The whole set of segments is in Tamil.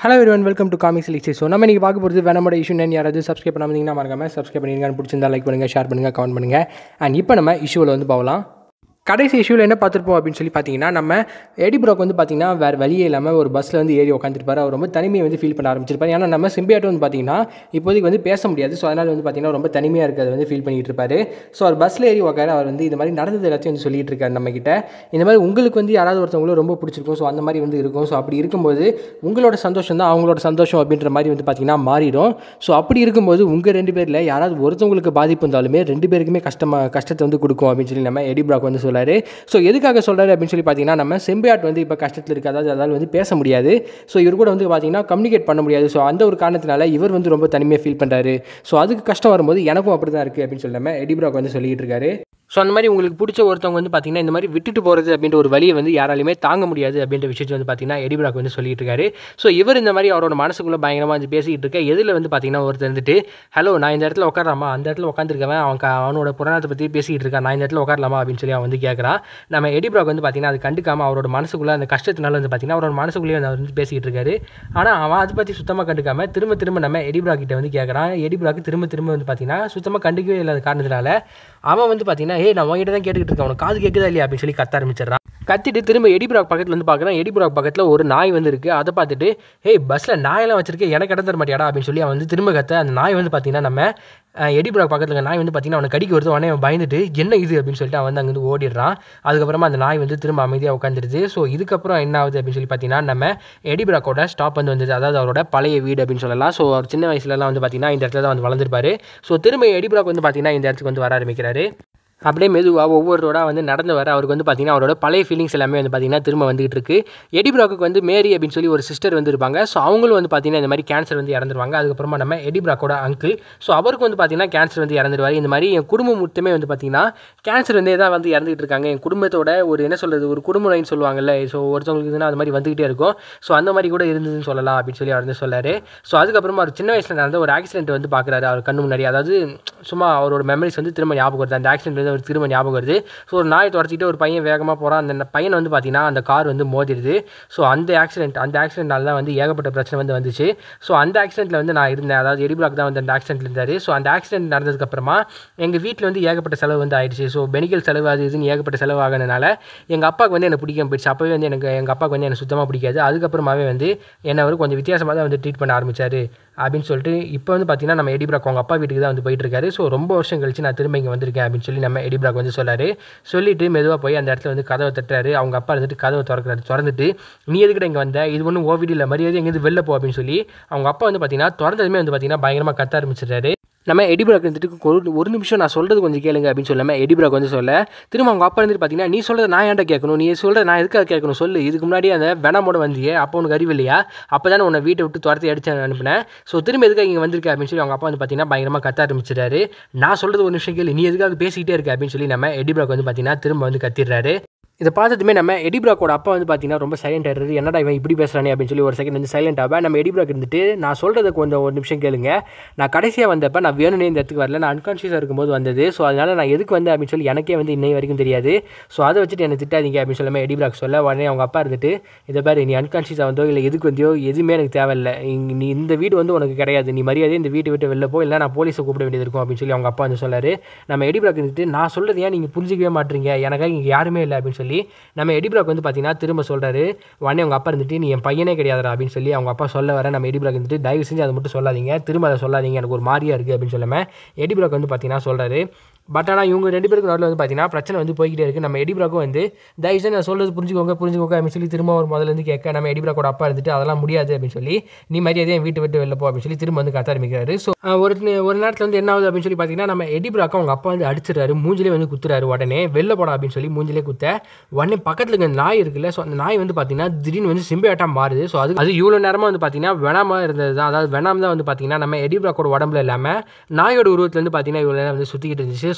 Hello everyone, welcome to Comics Elixir. So நம்ம இன்னைக்கு பார்க்க போகிறது Venom இஷ்யூ என்ன யாராவது சப்ஸ்கிரைப் பண்ணாமீங்கன்னா மறக்காம சப்ஸ்கிரைப் பண்ணிருங்க, பிடிச்சிருந்தா லைக் பண்ணுங்க, ஷேர் பண்ணுங்க, கமெண்ட் பண்ணுங்க. அண்ட் இப்போ நம்ம இஷ்யூவில் வந்து போகலாம். கடைசி இஷ்யூவில் என்ன பார்த்துருப்போம் அப்படின்னு சொல்லி பார்த்தீங்கன்னா, நம்ம எடி ப்ராக் வந்து பார்த்தீங்கன்னா வேறு வழியே இல்லாமல் ஒரு பஸ்ஸில் வந்து ஏறி உட்காந்துருப்பார். அவர் ரொம்ப தனிமையை வந்து ஃபீல் பண்ண ஆரம்பிச்சிருப்பார். ஏன்னா நம்ம சிம்பியாட் வந்து பார்த்தீங்கன்னா இப்போதைக்கு வந்து பேச முடியாது. ஸோ அதனால் வந்து பார்த்தீங்கன்னா ரொம்ப தனிமையாக இருக்கிறத வந்து ஃபீல் பண்ணிட்டு இருப்பார். ஸோ அவர் பஸ்ஸில் ஏறி உட்கார அவர் வந்து இந்த மாதிரி நடந்தது எல்லாத்தையும் வந்து சொல்லிட்டு இருக்காரு நம்மக்கிட்ட. இந்த மாதிரி உங்களுக்கு வந்து யாராவது ஒருத்தவங்களும் ரொம்ப பிடிச்சிருக்கும். ஸோ அந்த மாதிரி வந்து இருக்கும். ஸோ அப்படி இருக்கும்போது உங்களோட சந்தோஷம் தான் அவங்களோட சந்தோஷம் அப்படின்ற மாதிரி வந்து பார்த்தீங்கன்னா மாறிடும். ஸோ அப்படி இருக்கும்போது உங்கள் ரெண்டு பேரில் யாராவது ஒருத்தவங்களுக்கு பாதிப்பு இருந்தாலுமே ரெண்டு பேருக்குமே கஷ்டத்தை வந்து கொடுக்கும் அப்படின்னு சொல்லி நம்ம எடி ப்ராக் வந்து சொல்லார். ஸோ எதுக்காக சொல்கிறாரு அப்படின்னு சொல்லி பார்த்தீங்கன்னா, நம்ம சிம்பியாட் வந்து இப்போ கஷ்டத்தில் இருக்குது, அதாவது வந்து பேச முடியாது. ஸோ இவர் கூட வந்து பார்த்தீங்கன்னா கம்யூனிகேட் பண்ண முடியாது. ஸோ அந்த ஒரு காரணத்தினால இவர் வந்து ரொம்ப தனிமையாக ஃபீல் பண்ணுறாரு. ஸோ அதுக்கு கஷ்டம் வரும்போது எனக்கும் அப்படி தான் இருக்குது அப்படின்னு சொல்லி நம்ம எடி ப்ராக் வந்து சொல்லிட்டு இருக்காரு. ஸோ அந்த மாதிரி உங்களுக்கு பிடிச்ச ஒருத்தவங்க வந்து பார்த்தீங்கன்னா இந்த மாதிரி விட்டுட்டு போகிறது அப்படின்ற ஒரு வழியை வந்து யாராலையுமே தாங்க முடியாது அப்படின்ற விஷயத்தை வந்து பார்த்தீங்கன்னா எடி ப்ராக் வந்து சொல்லிட்டு இருக்காரு. ஸோ இவர் இந்த மாதிரி அவரோட மனசுக்குள்ளே பயங்கரமாக வந்து பேசிக்கிட்டு இருக்க எதில் வந்து பார்த்தீங்கன்னா ஒருத்தர் இருந்துட்டு, ஹலோ நான் இந்த இடத்துல உட்காராமா, அந்த இடத்துல உட்காந்துருக்கவன் அவனோட புராணத்தை பற்றி பேசிக்கிட்டு இருக்கான், நான் இந்த இடத்துல உட்காரலாமா அப்படின்னு சொல்லி அவன் வந்து கேட்குறான். நம்ம எடி ப்ராக் வந்து பார்த்தீங்கன்னா அது கண்டுக்காமல் அவரோட மனசுக்குள்ளே அந்த கஷ்டத்தினால வந்து பார்த்தீங்கன்னா அவரோட மனசுக்குள்ளேயே வந்து பேசிக்கிட்டு இருக்காரு. ஆனால் அவன் அதை பற்றி சுத்தமாக கண்டுக்காமல் திரும்ப நம்ம எடி ப்ராக் கிட்ட வந்து கேட்குறான். எடி ப்ராக் திரும்ப வந்து பார்த்தீங்கன்னா சுத்தமாக கண்டுக்கவே இல்லாத காரணத்தினால அவன் வந்து பார்த்தீங்கன்னா நான் உங்ககிட்ட தான் கேட்டுக்கிட்டு இருக்கேன், அவனுக்கு காது கேட்குதா இல்லையா அப்படின்னு சொல்லி கத்த ஆரம்பிச்சிடறான். கத்திட்டு திரும்ப எடி ப்ராக் பக்கத்தில் வந்து பார்க்குறான். எடி ப்ராக் பக்கத்தில் ஒரு நாய் வந்து இருக்குது. அதை பார்த்துட்டு பஸ்ஸில் நாயெல்லாம் வச்சிருக்கேன், எனக்கு இடம் தர மாட்டியாடா அப்படின்னு சொல்லி அவன் வந்து திரும்ப கத்த. அந்த நாய் வந்து பார்த்தீங்கன்னா நம்ம எடி ப்ராக் பக்கத்தில் இருக்க நாய் வந்து பார்த்தீங்கன்னா அவனை கடிக்க வருது. உடனே அவன் பயந்துட்டு என்ன இது அப்படின்னு சொல்லிட்டு அவன் வந்து அங்கேருந்து ஓடிடுறான். அதுக்கப்புறமா அந்த நாய் வந்து திரும்ப அமைதியாக உட்காந்துருது. ஸோ இதுக்கப்புறம் என்ன ஆகுது அப்படின்னு சொல்லி பார்த்தீங்கன்னா, நம்ம எடி ப்ராக்கோட ஸ்டாப் வந்து வந்தது, அதாவது அவரோட பழைய வீடு அப்படின்னு சொல்லலாம். ஸோ அவர் சின்ன வயசுலலாம் வந்து பார்த்தீங்கன்னா இந்த இடத்துல தான் வந்து வளர்ந்துருப்பாரு. ஸோ திரும்ப எடி ப்ராக் வந்து பார்த்தீங்கன்னா இந்த இடத்துக்கு வந்து வர ஆரம்பிக்கிறாரு. அப்படியே மெதுவாக ஒவ்வொரு ரோடாக வந்து நடந்து வர அவருக்கு வந்து பார்த்தீங்கன்னா அவரோட பழைய ஃபீலிங்ஸ் எல்லாமே வந்து பார்த்தீங்கன்னா திரும்ப வந்துகிட்டு இருக்கு. எடி ப்ராக்கு வந்து மேரி அப்படின்னு சொல்லி ஒரு சிஸ்டர் வந்து இருப்பாங்க. ஸோ அவங்களும் வந்து பார்த்தீங்கன்னா இந்த மாதிரி கேன்சர் வந்து இறந்துருவாங்க. அதுக்கப்புறமா நம்ம எடி ப்ராக்கோட அங்கிள், ஸோ அவருக்கு வந்து பார்த்தீங்கன்னா கேன்சர் வந்து இறந்துருவார். இந்த மாதிரி என் குடும்பம் மொத்தமே வந்து பார்த்தீங்கன்னா கேன்சர் வந்து தான் வந்து இறந்துகிட்டு இருக்காங்க. என் குடும்பத்தோட ஒரு என்ன சொல்கிறது, ஒரு குடும்ப நோயின்னு சொல்லுவாங்கல்ல. ஸோ ஒருத்தவங்களுக்கு இதுனா அது மாதிரி வந்துகிட்டே இருக்கும். ஸோ அந்த மாதிரி கூட இருந்ததுன்னு சொல்லலாம் அப்படின்னு சொல்லி அவர் வந்து சொல்லார். ஸோ அதுக்கப்புறமா அவர் சின்ன வயசில் நடந்த ஒரு ஆக்சிடென்ட் வந்து பார்க்குறாரு அவர் கண்ணு முன்னாடி. அதாவது சும்மா அவரோட மெமரிஸ் வந்து திரும்ப ஞாபகம் வருது. அந்த ஆக்சிடென்ட் வந்து அவர் திரும்ப ஞாபகம் வருது. ஸோ ஒரு நாயை துரத்திட்டு ஒரு பையன் வேகமாக போகிறான். அந்த பையனை வந்து பார்த்தீங்கன்னா அந்த கார் வந்து மோதிடுது. ஸோ அந்த ஆக்சிடென்ட்னால தான் வந்து ஏகப்பட்ட பிரச்சனை வந்து வந்துச்சு. ஸோ அந்த ஆக்சிடென்ட்டில் வந்து நான் இருந்தேன், அதாவது எடி ப்ராக் தான் வந்து அந்த ஆக்சிடென்ட்டில் இருந்தார். ஸோ அந்த ஆக்சிடென்ட் நடந்ததுக்கப்புறமா எங்கள் வீட்டில் வந்து ஏகப்பட்ட செலவு வந்து ஆயிடுச்சு. ஸோ மெடிக்கல் செலவு அது இதுன்னு ஏகப்பட்ட செலவு ஆகினால எங்கள் அப்பாவுக்கு வந்து எனக்கு பிடிக்காம போயிடுச்சு. அப்போவே வந்து எங்கள் அப்பாவுக்கு வந்து எனக்கு சுத்தமாக பிடிக்காது. அதுக்கப்புறமாவே வந்து என்னை அவர் கொஞ்சம் வித்தியாசமாக தான் வந்து ட்ரீட் பண்ண ஆரம்பித்தார் அப்படின்னு சொல்லிட்டு இப்போ வந்து பார்த்தீங்கன்னா நம்ம எடி ப்ராக் அவங்க அப்பா வீட்டுக்கு தான் வந்து போயிட்டு இருக்காரு. ஸோ ரொம்ப வருஷம் கழிச்சு நான் திரும்ப இங்கே வந்திருக்கேன் அப்படின்னு சொல்லி நம்ம எடி ப்ராக் வந்து சொல்லாரு. சொல்லிட்டு மெதுவாக போய் அந்த இடத்துல வந்து கதவை தட்டுறாரு. அவங்க அப்பா இருந்துட்டு கதவை திறந்துட்டு நீ எதுக்கிட்ட இங்கே வந்த, இது ஒன்றும் ஓ வீடு இல்லை, மரியாதை எங்கேருந்து வெளில போ அப்படின்னு சொல்லி அவங்க அப்பா வந்து பார்த்தீங்கன்னா திறந்ததுமே வந்து பார்த்தீங்கன்னா பயங்கரமாக கத்த ஆரம்பிச்சிடுறாரு. நம்ம எடி ப்ராக் இருந்துட்டு ஒரு நிமிஷம் நான் சொல்கிறது கொஞ்சம் கேளுங்க அப்படின்னு சொல்லாமல் எடி ப்ராக் வந்து சொல்ல, திரும்ப அவங்க அப்பா இருந்துட்டு பார்த்தீங்கன்னா நீ சொல்கிறத நான் ஏன்டா கேட்கணும், நீ சொல்கிறத நான் எதுக்காக கேட்கணும் சொல்லு, இதுக்கு முன்னாடி அந்த வெனமோட வந்தியே அப்போ உனக்கு அறிவு இல்லையா, அப்போ தானே உன்னை வீட்டை விட்டு துரத்தி அடிச்சு அனுப்பினேன், ஸோ திரும்ப எதுக்காக இங்கே வந்திருக்க அப்படின்னு சொல்லி அவங்க அப்பா வந்து பார்த்தீங்கன்னா பயங்கரமாக கத்த ஆரம்பிச்சிட்டாரு. நான் சொல்கிறது ஒரு நிமிஷம் கேளு, நீ எதுக்காக பேசிக்கிட்டே இருக்க அப்படின்னு சொல்லி நம்ம எடி ப்ராக் வந்து பார்த்தீங்கன்னா திரும்ப வந்து கத்திடுறாரு. இதை பார்த்ததுமே நம்ம எடி ப்ராக்கோட அப்பா வந்து பார்த்தீங்கன்னா ரொம்ப சைலண்ட் ஆகிடுறது. என்னடா இவன் இப்படி பேசுகிறானே அப்படின்னு சொல்லி ஒரு செகண்ட் வந்து சைலண்ட் ஆக நம்ம எடி ப்ராக் இருந்துட்டு நான் சொல்கிறத கொஞ்சம் ஒரு நிமிஷம் கேளுங்க, நான் கடைசியாக வந்தப்போ நான் வேணும்னே இந்த இடத்துக்கு வரல, நான் அன்கான்ஷியஸாக இருக்கும்போது வந்தது. ஸோ அதனால் நான் எதுக்கு வந்தேன் அப்படின்னு சொல்லி எனக்கே வந்து இன்னை வரைக்கும் தெரியாது. ஸோ அதை வச்சுட்டு என்னை திட்டாதீங்க அப்படின்னு சொல்லாமல் எடி ப்ராக் சொல்ல, உடனே அவங்க அப்பா இருந்துட்டு இதை பாரு, நீ அன்கான்ஷியஸாக வந்தோ இல்லை எதுக்கு வந்தியோ எதுவுமே எனக்கு தேவையில்லை, நீ இந்த வீடு வந்து உனக்கு கிடையாது, நீ மரியாதை இந்த வீட்டை விட்டு வெளில போ, இல்லை நான் போலீஸை கூப்பிட வேண்டியது இருக்கும் அப்படின்னு சொல்லி அவங்க அப்பா வந்து சொல்லார். நம்ம எடி ப்ராக் இருந்துட்டு நான் சொல்கிறது ஏன் நீங்கள் புரிஞ்சிக்கவே மாட்டீங்க, எனக்காக இங்கே யாருமே இல்லை அப்படின்னு சொல்லி நம்ம எடி ப்ராக் வந்து பார்த்தீங்கன்னா திரும்ப சொல்கிறாரு. உடனே அவங்க அப்பா இருந்துட்டு நீ என் பையனே கிடையாதுடா அப்படின்னு சொல்லி அவங்க அப்பா சொல்ல வர நம்ம எடி ப்ராக் இருந்துட்டு தயவு செஞ்சு அதை மட்டும் சொல்லாதீங்க, திரும்ப அதை சொல்லாதீங்க, எனக்கு ஒரு மாதிரியாக இருக்குது அப்படின்னு சொல்லாமல் எடி ப்ராக் வந்து பார்த்தீங்கன்னா சொல்கிறாரு. பட் ஆனால் இவங்க ரெண்டு பேருக்கு நடுவில் வந்து பார்த்தீங்கன்னா பிரச்சனை வந்து போய்கிட்டே இருக்குது. நம்ம எடி ப்ராக்கும் வந்து தயவு செஞ்சு நான் சொல்கிறது புரிஞ்சுக்கோங்க அப்படின்னு சொல்லி திரும்ப ஒரு முதல்ல இருந்து கேட்க நம்ம எடி ப்ராக்கோட அப்பா இருந்துட்டு அதெல்லாம் முடியாது அப்படின்னு சொல்லி நீ மரியாதையை என் வீட்டை விட்டு வெளில போ அப்படின்னு சொல்லி திரும்ப வந்து கத்த ஆரம்பிக்கிறாரு. ஸோ ஒரு நேரத்தில் வந்து என்ன ஆகுது அப்படின்னு சொல்லி பார்த்தீங்கன்னா நம்ம எடி ப்ராக்கும் அவங்க அப்பா வந்து அடிச்சிடறாரு, மூஞ்சிலே வந்து குத்துறாரு. உடனே வெளில போடா அப்படின்னு சொல்லி மூஞ்சிலே குத்த உடனே பக்கத்தில் இருக்க நாய் இருக்குல்ல, ஸோ அந்த நாய் வந்து பார்த்தீங்கன்னா திடீர்னு வந்து சிம்பியாட்டாக மாறுது. ஸோ அது இவ்வளோ நேரமாக வந்து பார்த்தீங்கன்னா வெனாமாக இருந்தது தான், அதாவது வெனாம் தான் வந்து பார்த்தீங்கன்னா நம்ம எடி ப்ராக்கோட உடம்புல இல்லாமல் நாயோட உருவத்தில் வந்து பார்த்தீங்கன்னா இவ்வளோ நேரம் வந்து சுற்றிக்கிட்டு இருந்துச்சு.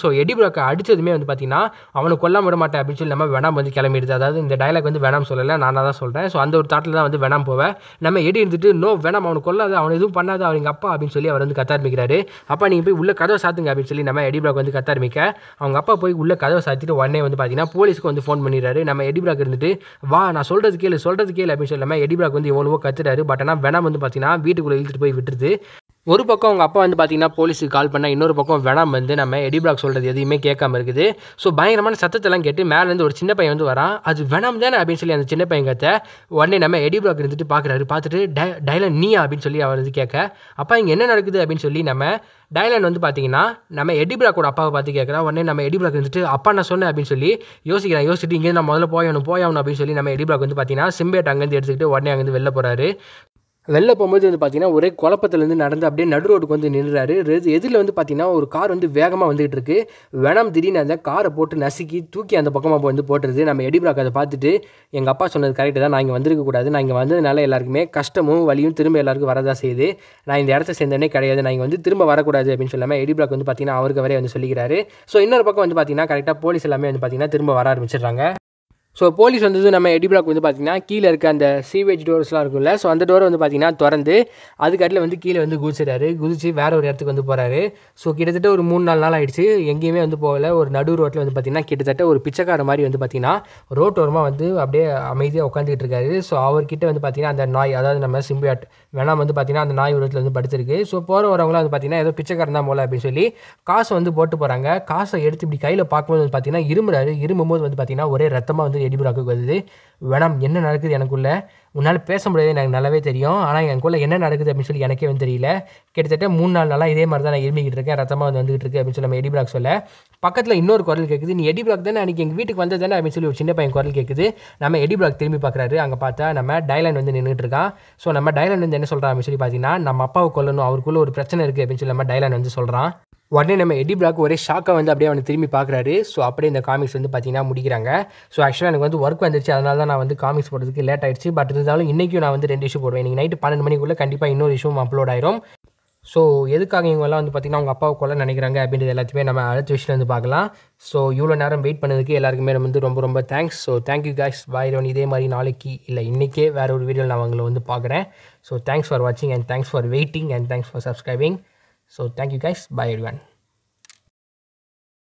ஸோ எடி ப்ராக்கை அடித்ததுமே வந்து பார்த்தீங்கன்னா அவனை கொல்லாம விட மாட்டேன் அப்படின்னு சொல்லி நம்ம வெனாம் வந்து கிளம்பிடுது. அதாவது இந்த டைலாக் வந்து வெனாம் சொல்லலை, நான் தான் சொல்கிறேன். ஸோ அந்த ஒரு தாட்டில் தான் வந்து வெனாம் போவேன். நம்ம எடி இருந்துட்டு நோ வெனாம் அவனை கொல்லாது, அவனை எதுவும் பண்ணாது, அவங்க அப்பா அப்படின்னு சொல்லி அவர் வந்து கத்த ஆரம்பிக்கிறாரு. அப்பா நீங்கள் போய் உள்ள கதவை சாத்துங்க அப்படின்னு சொல்லி நம்ம எடி ப்ராக் வந்து கத்த ஆரம்பிக்க அவங்க அப்பா போய் உள்ள கதவை சாத்திட்டு உடனே வந்து பார்த்தீங்கன்னா போலீஸ்க்கு வந்து ஃபோன் பண்ணிடுறாரு. நம்ம எடி ப்ராக் இருந்துட்டு வா நான் சொல்கிறது கேளு அப்படின்னு சொல்லி நம்ம எடி ப்ராக் வந்து எவ்வளவோ கத்துறாரு. பட் ஆனால் வெனாம் வந்து பார்த்தீங்கன்னா வீட்டுக்குள்ளே இழுத்துட்டு போய் விட்டுருது. ஒரு பக்கம் அவங்க அப்பா வந்து பார்த்தீங்கன்னா போலீஸுக்கு கால் பண்ணால், இன்னொரு பக்கம் வெனாம் வந்து நம்ம எடி ப்ராக் சொல்கிறது எதையுமே கேட்காம இருக்குது. ஸோ பயங்கரமான சத்தத்தெல்லாம் கேட்டு மேலேருந்து ஒரு சின்ன பையன் வந்து வரான். அது வெனாம் தானே அப்படின்னு சொல்லி அந்த சின்ன பையன் கத்த உடனே நம்ம எடி ப்ராக் இருந்துட்டு பார்க்குறாரு. பார்த்துட்டு டைலன் நீயா அப்படின்னு சொல்லி அவர் வந்து கேட்க அப்பா இங்கே என்ன நடக்குது அப்படின்னு சொல்லி நம்ம டைலன் வந்து பார்த்தீங்கன்னா நம்ம எடி ப்ராக்கோட அப்பாவை பார்த்து கேட்குறா. உடனே நம்ம எடி ப்ராக் இருந்துட்டு அப்பா நான் சொன்னேன் அப்படின்னு சொல்லி யோசிச்சுட்டு இங்கே நான் முதல்ல போயணும் அப்படின்னு சொல்லி நம்ம எடி ப்ராக் வந்து பார்த்தீங்கன்னா சிம்பேட் அங்கேருந்து எடுத்துக்கிட்டு உடனே அங்கேருந்து வெளில போகிறாரு. வெளில போகும்போது வந்து பார்த்தீங்கன்னா ஒரே குழப்பத்துலேருந்து நடந்து அப்படியே நடு ரோட்டுக்கு வந்து நின்றுறாரு. எதிரில் வந்து பார்த்தீங்கன்னா ஒரு கார் வந்து வேகமாக வந்துகிட்டு இருக்கு. வெனாம் திடீர்னு அந்த காரை போட்டு நசுக்கி தூக்கி அந்த பக்கமாக வந்து போட்டுருது. நம்ம எடி ப்ராக் அதை பார்த்துட்டு எங்கள் அப்பா சொன்னது கரெக்டு தான், நான் இங்கே வந்திருக்கக்கூடாது, நான் இங்கே வந்ததுனால எல்லாருக்குமே கஷ்டமும் வலியும் திரும்ப எல்லாருக்கும் வரதான் செய்யுது, நான் இந்த இடத்த சேர்ந்தனே கிடையாது, நான் இங்கே வந்து திரும்ப வரக்கூடாது அப்படின்னு சொல்லாமல் எடி ப்ராக் வந்து பார்த்தீங்கன்னா அவருக்கு வரையே வந்து சொல்லிக்கிறாரு. ஸோ இன்னொரு பக்கம் வந்து பார்த்தீங்கன்னா கரெக்டாக போலீஸ் எல்லாமே வந்து பார்த்தீங்கன்னா திரும்ப வர ஆரம்பிச்சிடுறாங்க. ஸோ போலீஸ் வந்தது நம்ம எடி ப்ராக் வந்து பார்த்தீங்கன்னா கீழே இருக்க அந்த சீவேஜ் டோர்ஸ்லாம் இருக்கும்ல, ஸோ அந்த டோரை வந்து பார்த்தீங்கன்னா திறந்து அதுக்கட்டில் வந்து கீழே வந்து குதிச்சு வேறு ஒரு இடத்துக்கு வந்து போகிறாரு. ஸோ கிட்டத்தட்ட ஒரு 3-4 நாள் ஆகிடுச்சு, எங்கேயுமே வந்து போகல. ஒரு நடு ரோட்டில் வந்து பார்த்தீங்கன்னா கிட்டத்தட்ட ஒரு பிச்சைக்கார மாதிரி வந்து பார்த்தீங்கன்னா ரோட்டோரமாக வந்து அப்படியே அமைதியாக உட்காந்துக்கிட்டு இருக்காரு. ஸோ அவர்கிட்ட வந்து பார்த்தீங்கன்னா அந்த நாய், அதாவது நம்ம சிம்பியாட் வெனாம் வந்து பார்த்தீங்கன்னா அந்த நாய் உருவத்தில் வந்து படுத்திருக்கு. ஸோ போகிற வரவங்களாம் வந்து பார்த்தீங்கன்னா ஏதோ பிச்சைக்காரன் தான் போல அப்படின்னு சொல்லி காசை வந்து போட்டு போகிறாங்க. காசை எடுத்து இப்படி கையில் பார்க்கும்போது வந்து பார்த்தீங்கன்னா இருமும்போது வந்து பார்த்தீங்கன்னா ஒரே ரத்தமாக வந்து எடி ப்ராக்குக்கு வருது. வெனாம் என்ன நடக்குது எனக்குள்ள, உன்னால் பேச முடியாது எனக்கு நல்லாவே தெரியும், ஆனால் எனக்குள்ள என்ன நடக்குது அப்படின்னு சொல்லி எனக்கே வந்து தெரியல, கிட்டத்தட்ட 3-4 நாளாக இதே மாதிரி தான் நான் இருமிக்கிட்டு இருக்கேன், ரத்தமாக வந்துகிட்டு இருக்கு அப்படின்னு சொல்லி நம்ம எடி ப்ராக் சொல்ல பக்கத்தில் இன்னொரு குரல் கேட்குது, நீ எடி ப்ராக் தானே அன்றைக்கி எங்கள் வீட்டுக்கு வந்தது தானே அப்படின்னு சொல்லி ஒரு சின்ன பையன் குரல் கேட்குது. நம்ம எடி ப்ராக் திரும்பி பார்க்குறாரு. அங்கே பார்த்தா நம்ம டைலன் வந்து நின்றுட்டு இருக்கான். ஸோ நம்ம டைலன் வந்து என்ன சொல்கிறான் அப்படின்னு சொல்லி பார்த்தீங்கன்னா நம்ம அப்பாவை கொல்லணும், அவருக்குள்ள ஒரு பிரச்சனை இருக்குது அப்படின்னு சொல்லி நம்ம டைலன் வந்து சொல்கிறான். உடனே நம்ம எடி ப்ராக் ஒரே ஷாக்காக வந்து அப்படியே அவனை திரும்பி பார்க்குறாரு. ஸோ அப்படியே இந்த காமிக்ஸ் வந்து பார்த்தீங்கன்னா முடிக்கிறாங்க. ஸோ ஆக்சுவலாக எனக்கு வந்து ஒர்க் வந்துருச்சு, அதனால தான் நான் வந்து காமிக்ஸ் போடுறதுக்கு லேட் ஆகிடுச்சு. பட் இருந்தாலும் இன்றைக்கும் நான் வந்து 2 இஷ்யூ போடுவேன். இன்றைக்கி நைட்டு 12 மணிக்குள்ளே கண்டிப்பாக இன்னொரு இஷ்யூ அப்லோட் ஆயிரும். ஸோ எதுக்காக இவங்கெல்லாம் வந்து பார்த்திங்கன்னா அவங்க அப்பாவை கொல்ல நினைக்கிறாங்க அப்படின்றது எல்லாத்தையுமே நம்ம அடுத்த விஷயம் வந்து பார்க்கலாம். ஸோ இவ்வளோ நேரம் வெயிட் பண்ணதுக்கு எல்லாருக்குமே வந்து ரொம்ப ரொம்ப thanks. So thank you guys, bye. இதே மாதிரி நாளைக்கு இல்லை இன்றைக்கே வேறு ஒரு வீடியோவில் நான் உங்களை வந்து பார்க்குறேன். ஸோ தேங்க்ஸ் ஃபார் வாட்சிங் and thanks for waiting and thanks for subscribing. So thank you guys, bye everyone.